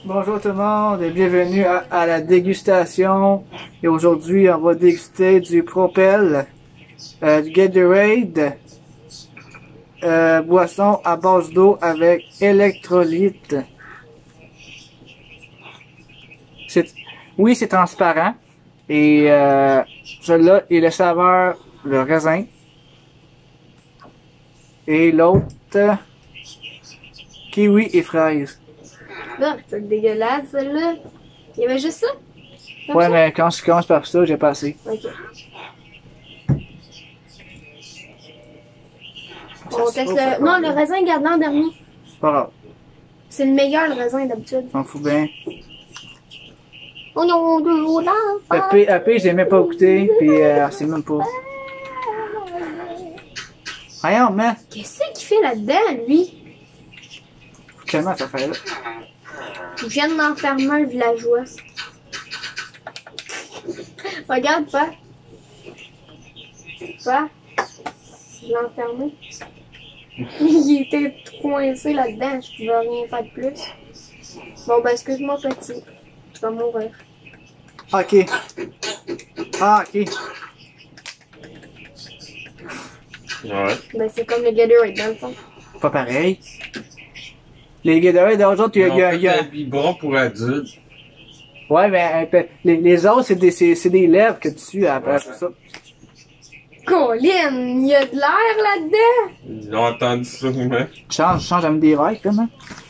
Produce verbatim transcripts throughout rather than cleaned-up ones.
Bonjour tout le monde et bienvenue à, à la dégustation. Et aujourd'hui, on va déguster du Propel, euh, du Gatorade, euh, boisson à base d'eau avec électrolyte. C'est, oui, c'est transparent et euh, celui-là est le saveur le raisin et l'autre kiwi et fraise. Non, c'est dégueulasse, celle-là. Il y avait juste ça? Comme Ouais, ça? mais quand je commence par ça, j'ai pas assez. Ok. On teste le... Non, le raisin, garde l'an dernier. Pas grave, C'est le meilleur, le raisin, d'habitude. m'en fous bien. Oh non, de l'enfant. A P, A P, j'ai même pas goûté, puis euh, c'est même pas. Voyons, man, Qu'est-ce qu'il fait là-dedans, lui? comment ça fait là? Je viens de m'enfermer un villageois. Regarde, pas. Pas. Je l'ai enfermé. Il était coincé là-dedans, je pouvais rien faire de plus. Bon, ben, excuse-moi, petit. Tu vas mourir. Ok. Ah, ok. Ouais. Ben, c'est comme le Gatorade, dans le fond. Pas pareil. Les Gatorade d'autres, il y a, il y a, il y a- un biberon pour adultes. Ouais, mais euh, les, les autres, c'est des, c'est, c'est des lèvres que tu suis après ça. Colin, il y a de l'air là-dedans! Ils ont entendu ça, mais. Change, change à me des verres, quand même.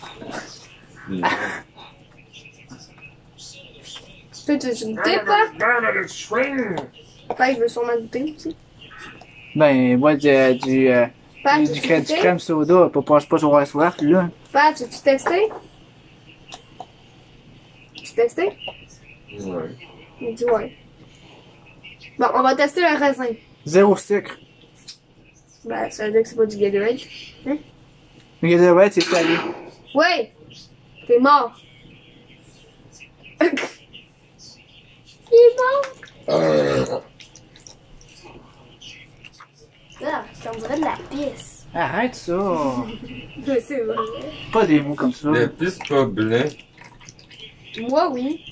Toi, tu veux goûter, pas? Fait que je veux sûrement goûter aussi. Ben, moi, du, du, euh, Pat, du, tu du, veux crème, du goûter? crème soda, pour pas, pas avoir soif, là. Pat, tu veux tester? Tu testé? Ouais. Il dit ouais. Bon, on va tester le raisin. Zéro sucre. Ben, ça veut dire que c'est pas du Gatorade. Hein? Le Gatorade, c'est salé. Ouais! T'es mort! Il est mort! Ah, ça me dirait de la pisse. Arrête ça. Je sais, vrai. Pas des mots comme ça. Le pisse pas blanc. Moi, oui.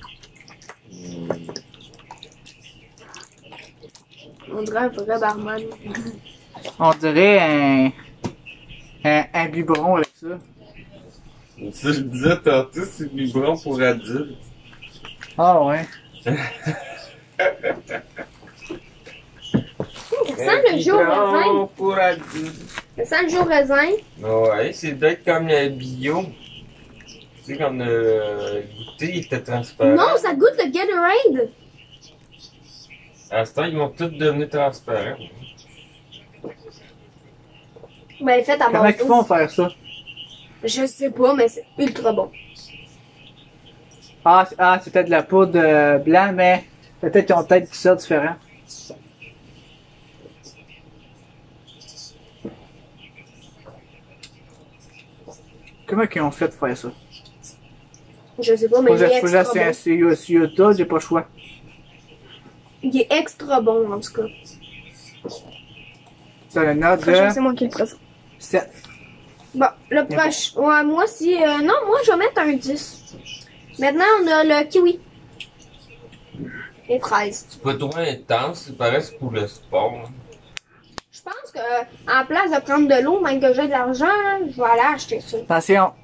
On dirait un vrai barman. On dirait un, un, un biberon avec ça. Ça, je disais tantôt, c'est biberon pour adultes. Ah ouais. Ça sent le jus au raisin. Biberon pour adultes. Ça sent le jus au raisin. Ouais, c'est d'être comme le bio. Tu sais, comme le goûter, il était transparent. Non, ça goûte le Gatorade. À ce temps, ils vont tous devenir transparents. Ben, fait à Comment base ils d'eau. font faire ça? Je sais pas, mais c'est ultra bon. Ah, c'est- ah c'est peut-être de la poudre euh, blanc, mais peut-être qu'ils ont peut-être du ça différent. Comment qu'ils ont fait pour faire ça? Je sais pas, mais Faut que il est je- faut que extra bon. j'essaie sur sur YouTube, j'ai pas le choix. Il est extra bon, en tout cas. C'est la note Prochain, de c'est moi qui le présente. sept. Bon, le Mais prochain. Ouais, moi, si. euh, non, moi, je vais mettre un dix. Maintenant, on a le kiwi. Et fraises. C'est pas trop intense, c'est pareil, c'est pour le sport. Je pense que, euh, en place de prendre de l'eau, même que j'ai de l'argent, là, je vais aller acheter ça. Attention,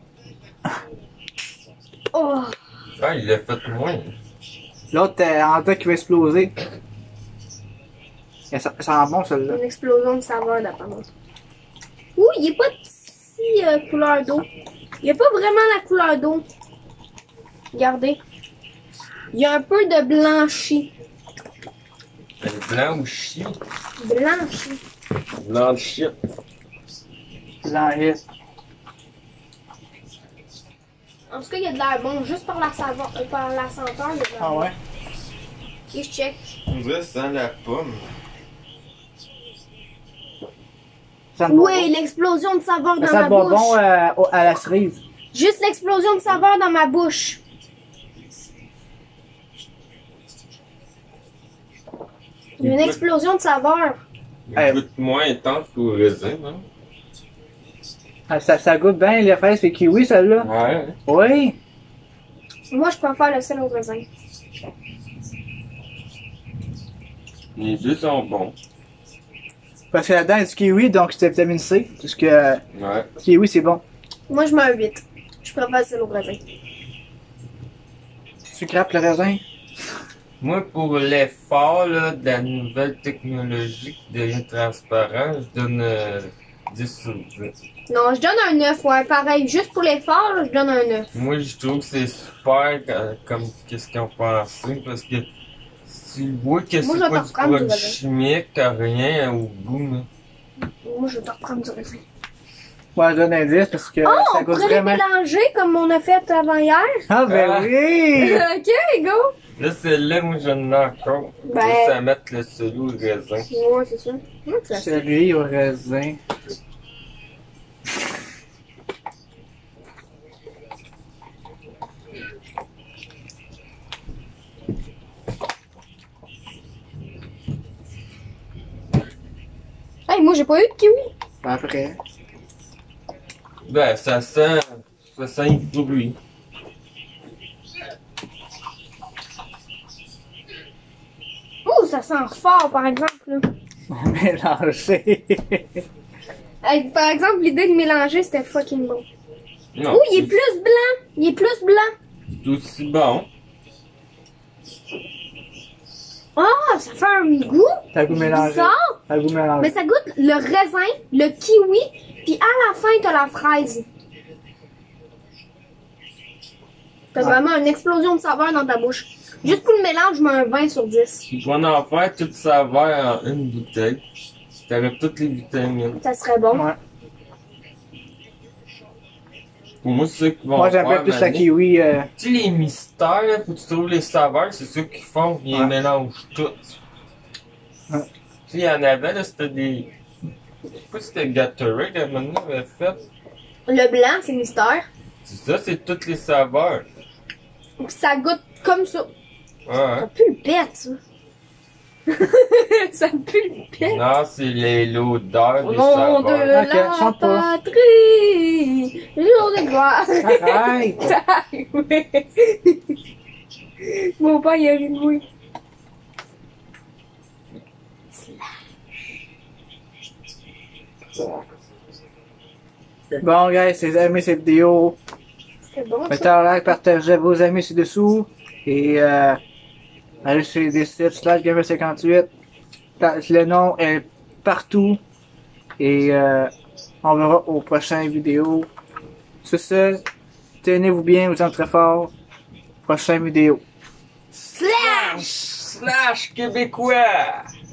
Oh! Ah, il l'a fait moins. l'autre euh, en tête qui va exploser. Et ça, ça sent bon celui-là. Une explosion de saveur, d'après moi. Ouh, il est pas si euh, couleur d'eau. Il est pas vraiment la couleur d'eau. Regardez. Il y a un peu de blanchi. Elle est blanc ou chi? Blanchi. Blanc de shit. Blanc hit. En tout cas, il y a de l'air bon. Juste par la saveur, euh, par la senteur, il y a de l'air Ah bon. ouais? Ok, je check. On dirait que ça sent la pomme. Ça sent le Oui, bonbon. l'explosion de saveur Ça dans sent ma le bonbon bouche. euh, au- à la cerise. Juste l'explosion de saveur dans ma bouche. Il y a une explosion de saveur. Il Hey. goûte moins intense qu'au raisin, hein? Ah, Ça, ça goûte bien les fraises et kiwi, celle-là. Ouais. Oui. Moi, je préfère le sel au raisin. Les deux sont bons. Parce que là-dedans, il y a du kiwi, donc c'est vitamine C. Parce que euh, Ouais. kiwi, c'est bon. Moi, je mets un huit. Je préfère le sel au raisin. Tu crapes le raisin? Moi, pour l'effort là, de la nouvelle technologie qui devient transparent, je donne euh, dix sur dix. Non, je donne un neuf, ouais. Pareil, juste pour l'effort, là, je donne un neuf. Moi, je trouve que c'est super euh, comme qu'est-ce qu'ils ont pensé, parce que si tu vois que Moi, c'est je vais pas te du reprendre du produit raisin. chimique, rien au goût, là. Moi, je vais te reprendre du raisin. Moi, je donne un dix parce que Oh, ça on goûte pourrait les vraiment. mélanger comme on a fait avant hier. Ah, ben Ah. oui! Ok, go! Là, celle-là, moi, je n'ai encore. Ben- Juste à mettre le solo au raisin. Ouais, c'est ça. Ouais, c'est ça. Celui au raisin. Hey, moi, j'ai pas eu de kiwi. Après. Ben, ça sent, ça sent le bruit. Oh, ça sent fort, par exemple. Là. Mélangé. Hey, par exemple, l'idée de mélanger, c'était fucking bon. Non, Oh, il est plus blanc. Il est plus blanc. c'est aussi bon. Ah, ça fait un goût T'as goût mélangé. bizarre. T'as goût mélangé. Mais ça goûte le raisin, le kiwi, puis à la fin, t'as la fraise. T'as Ouais. vraiment une explosion de saveur dans ta bouche. Juste pour le mélange, je mets un vingt sur dix. Tu pourrais en faire toute saveur en une bouteille. T'aurais toutes les vitamines. Ça serait bon. Ouais. Pour moi, c'est ça qu'ils vont Moi, faire. j'aime plus la Mané. kiwi. Euh... Tu sais, les mystères, là, faut que tu trouves les saveurs, c'est ça qu'ils font. Ils Ouais. les mélangent toutes. Ouais. Tu sais, il y en avait, là, c'était des. Je sais pas si c'était Gatorade, à un moment donné, avait fait. Le blanc, c'est mystère. C'est ça, c'est toutes les saveurs. Puis ça goûte comme ça. Ouais, Ça hein. pue le pète, ça. Ça pue le pète. Non, c'est les- l'odeur Au des nom de saveurs. Ok, la chante pas. patrie, jour de gloire. Arrête! Ouais. Mon père, il a ri de moi. Bon, guys, si vous avez aimé cette vidéo, C'était bon, mettez ça. un like, partagez à vos amis ci-dessous. Et euh, allez sur les sites slash gamer cinquante-huit. Le nom est partout. Et euh, on verra aux prochaines vidéos. Sur ce, tenez-vous bien, vous êtes très fort. Prochaine vidéo. Slash! Slash québécois!